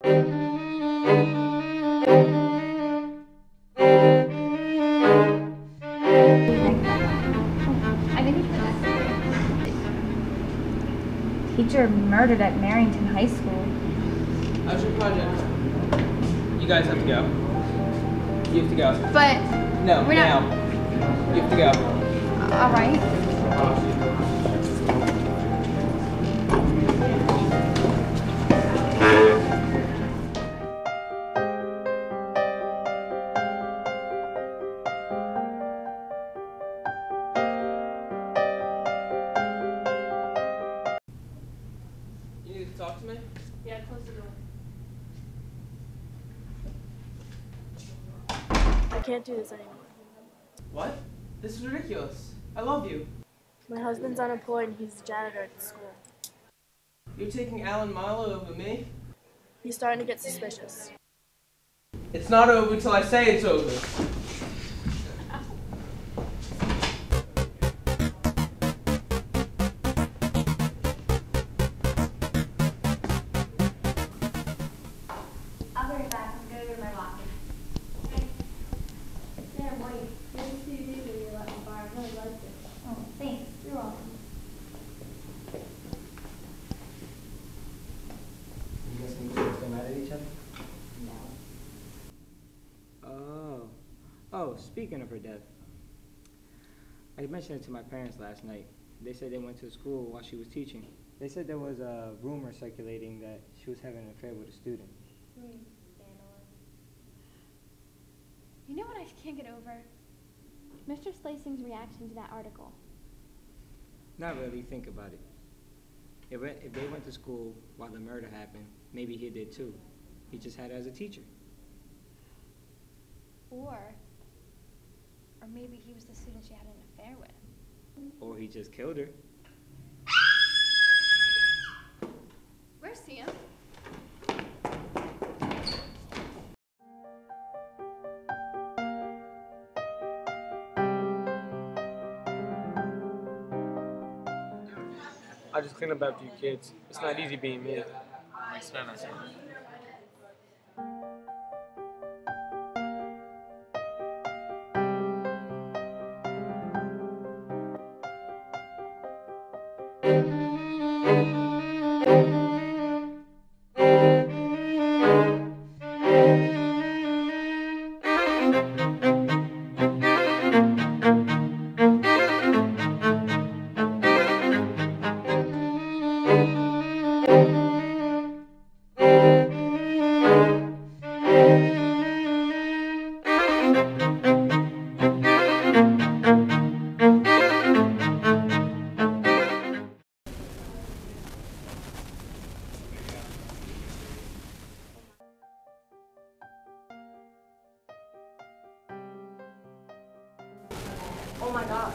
Teacher murdered at Marrington High School. How's your project? You guys have to go. You have to go. But no, we're now. not. You have to go. All right. You need to talk to me? Yeah, close the door. I can't do this anymore. What? This is ridiculous. I love you. My husband's unemployed and he's the janitor at the school. You're taking Alan Milo over me? He's starting to get suspicious. It's not over until I say it's over. I'll be right back. I'm going to go to my locker. Sam, wait. Nice TV that you let me borrow. I really liked it. Oh, thanks. You're welcome. You guys think you're still mad at each other? No. Oh, speaking of her death, I mentioned it to my parents last night. They said they went to school while she was teaching. They said there was a rumor circulating that she was having an affair with a student. You know what I can't get over? Mr. Slasing's reaction to that article. Not really, think about it. If they went to school while the murder happened, maybe he did too. He just had her as a teacher. Or maybe he was the student she had an affair with. Or he just killed her. Where's Sam? I just clean up after you kids. It's not easy being me. Thanks very much. Oh my God.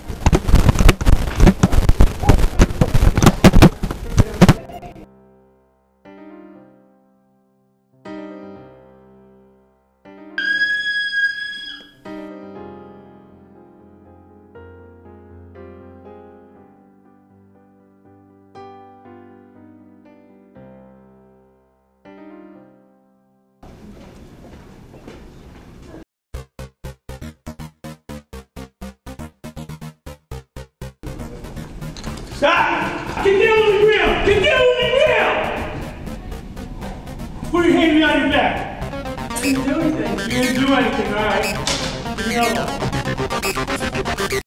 Stop! Get down on the ground! Get down on the ground! Put your hand behind your back. You didn't do anything. You didn't do anything, alright?